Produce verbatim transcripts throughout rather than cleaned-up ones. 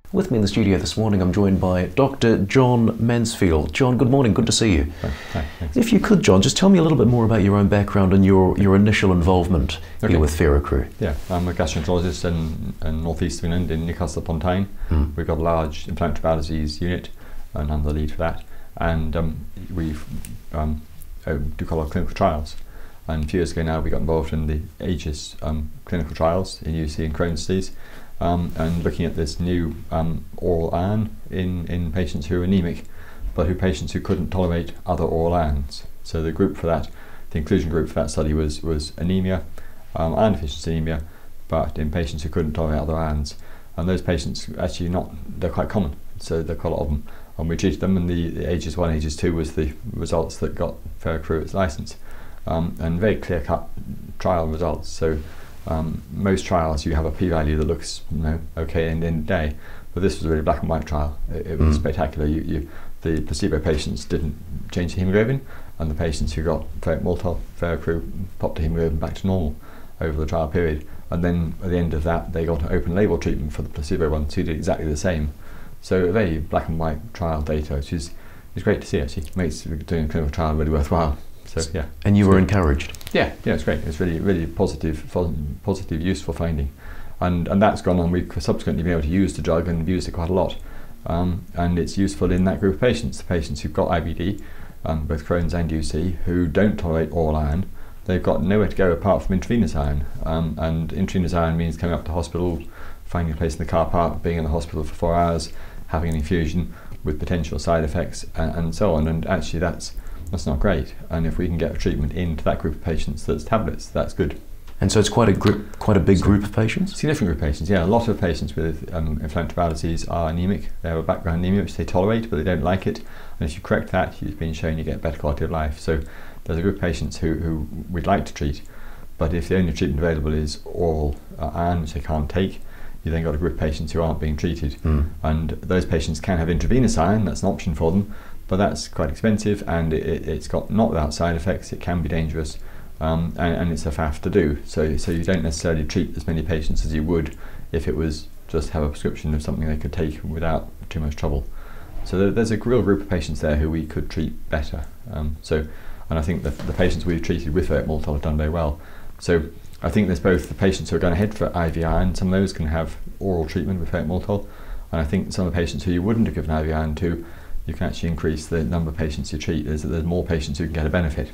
With me in the studio this morning, I'm joined by Doctor John Mansfield. John, good morning, good to see you. Hi, thanks. If you could, John, just tell me a little bit more about your own background and your, your initial involvement Okay. here with Feraccru. Yeah, I'm a gastroenterologist in, in North East of England, in Newcastle upon Tyne. Mm. We've got a large inflammatory bowel disease unit, and I'm the lead for that. And um, we um, do quite a lot of clinical trials. And a few years ago now, we got involved in the AEGIS um, clinical trials in U C and Crohn's disease. Um, and looking at this new um, oral iron in, in patients who are anemic, but who patients who couldn't tolerate other oral irons. So the group for that, the inclusion group for that study was, was anemia, um, iron deficiency anemia, but in patients who couldn't tolerate other irons. And those patients actually not, they're quite common, so there are quite a lot of them. And we treated them, and the, the AEGIS one, AEGIS two was the results that got Feraccru its license. Um, and very clear-cut trial results. So Um, most trials you have a p-value that looks, you know, okay in the end of the day, but this was a really black and white trial. It, it was mm. spectacular. You, you, the placebo patients didn't change the hemoglobin, and the patients who got ferric maltol, Feraccru, popped the hemoglobin back to normal over the trial period. And then at the end of that, they got an open label treatment for the placebo ones who did exactly the same. So a very black and white trial data, which is, is great to see actually. It makes doing a clinical trial really worthwhile. So yeah. And you were encouraged? Yeah, yeah, it's great. It's really, really positive, positive, useful finding, and and that's gone on. We've subsequently been able to use the drug and used it quite a lot, um, and it's useful in that group of patients. The patients who've got I B D, um, both Crohn's and U C, who don't tolerate oral iron, they've got nowhere to go apart from intravenous iron, um, and intravenous iron means coming up to hospital, finding a place in the car park, being in the hospital for four hours, having an infusion with potential side effects, and, and so on. And actually, that's That's not great, and if we can get a treatment into that group of patients that's tablets, that's good. And so it's quite a group, quite a big so group of patients? Significant group of patients, yeah. A lot of patients with um, inflammatory bowel disease are anemic. They have a background anemia which they tolerate, but they don't like it. And if you correct that, it's been shown you get better quality of life. So there's a group of patients who, who we'd like to treat, but if the only treatment available is oral uh, iron, which they can't take, you then got a group of patients who aren't being treated. Mm. And those patients can have intravenous iron, that's an option for them, but that's quite expensive, and it, it's got not without side effects. It can be dangerous, um, and, and it's a faff to do. So, so you don't necessarily treat as many patients as you would if it was just have a prescription of something they could take without too much trouble. So there, there's a real group of patients there who we could treat better. Um, so, and I think the, the patients we've treated with ferric maltol have done very well. So I think there's both the patients who are going ahead for I V iron. Some of those can have oral treatment with ferric maltol, and I think some of the patients who you wouldn't have given I V iron to, you can actually increase the number of patients you treat. There's, there's more patients who can get a benefit,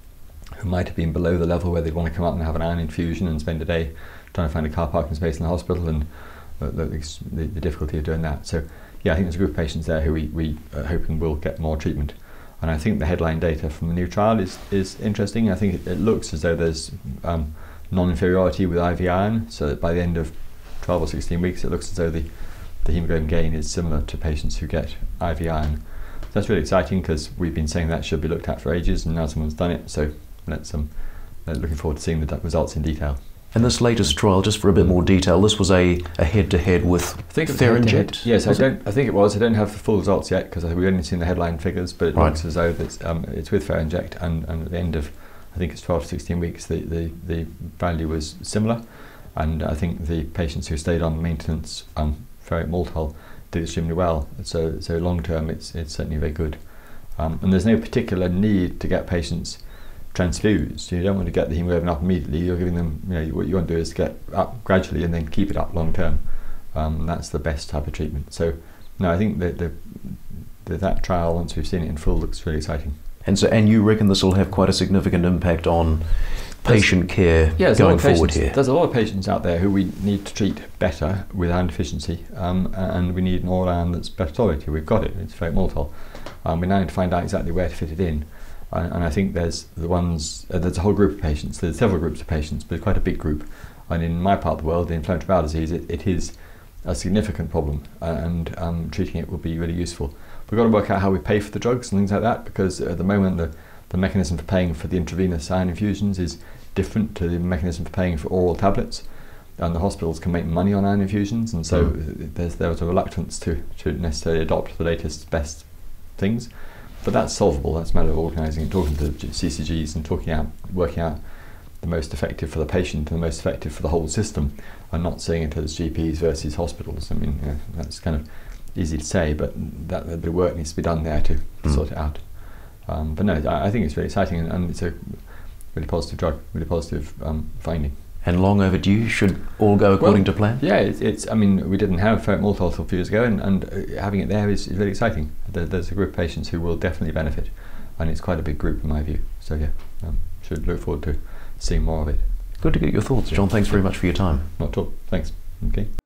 who might have been below the level where they'd want to come up and have an iron infusion and spend a day trying to find a car parking space in the hospital, and the, the, the difficulty of doing that. So yeah, I think there's a group of patients there who we, we are hoping will get more treatment. And I think the headline data from the new trial is, is interesting. I think it, it looks as though there's um, non-inferiority with I V iron, so that by the end of twelve or sixteen weeks it looks as though the the hemoglobin gain is similar to patients who get I V iron. That's really exciting, because we've been saying that should be looked at for ages, and now someone's done it, so let's um, looking forward to seeing the results in detail. And this latest trial, just for a bit more detail, this was a, a head-to-head with Ferinject? Yes, I, don't, I think it was. I don't have the full results yet, because we've only seen the headline figures, but it right. looks as though it's, um, it's with Ferinject, and, and at the end of, I think it's twelve to sixteen weeks, the, the, the value was similar, and I think the patients who stayed on maintenance um, ferric maltol did extremely well. So, so long term, it's it's certainly very good. Um, and there's no particular need to get patients transfused. You don't want to get the hemoglobin up immediately. You're giving them, you know, what you want to do is get up gradually and then keep it up long term. Um, that's the best type of treatment. So, no, I think that the, the that trial, once we've seen it in full, looks really exciting. And so, and you reckon this will have quite a significant impact on patient care yeah, going forward patients, here? There's a lot of patients out there who we need to treat better with iron deficiency, um, and we need an oral iron that's better tolerated. We've got it, it's ferric maltol. Um, we now need to find out exactly where to fit it in, and, and I think there's the ones, uh, there's a whole group of patients, there's several groups of patients, but quite a big group, and in my part of the world, the inflammatory bowel disease, it, it is a significant problem, and um, treating it will be really useful. We've got to work out how we pay for the drugs and things like that, because at the moment the, the mechanism for paying for the intravenous iron infusions is different to the mechanism for paying for oral tablets, and the hospitals can make money on iron infusions, and so mm. there's there was a reluctance to, to necessarily adopt the latest best things, but that's solvable. That's a matter of organising and talking to C C Gs and talking out, working out the most effective for the patient and the most effective for the whole system, and not seeing it as G Ps versus hospitals. I mean, you know, that's kind of easy to say, but that, that bit of work needs to be done there to, to mm. sort it out. Um, but no, I, I think it's really exciting, and, and it's a really positive drug, really positive um, finding. And long overdue, should all go according well, to plan? Yeah, it's, it's, I mean, we didn't have ferret maltol a few years ago, and, and uh, having it there is, is really exciting. There, there's a group of patients who will definitely benefit, and it's quite a big group in my view. So yeah, um, should look forward to seeing more of it. Good to get your thoughts, John. Thanks very much for your time. Not at all. Thanks. Okay.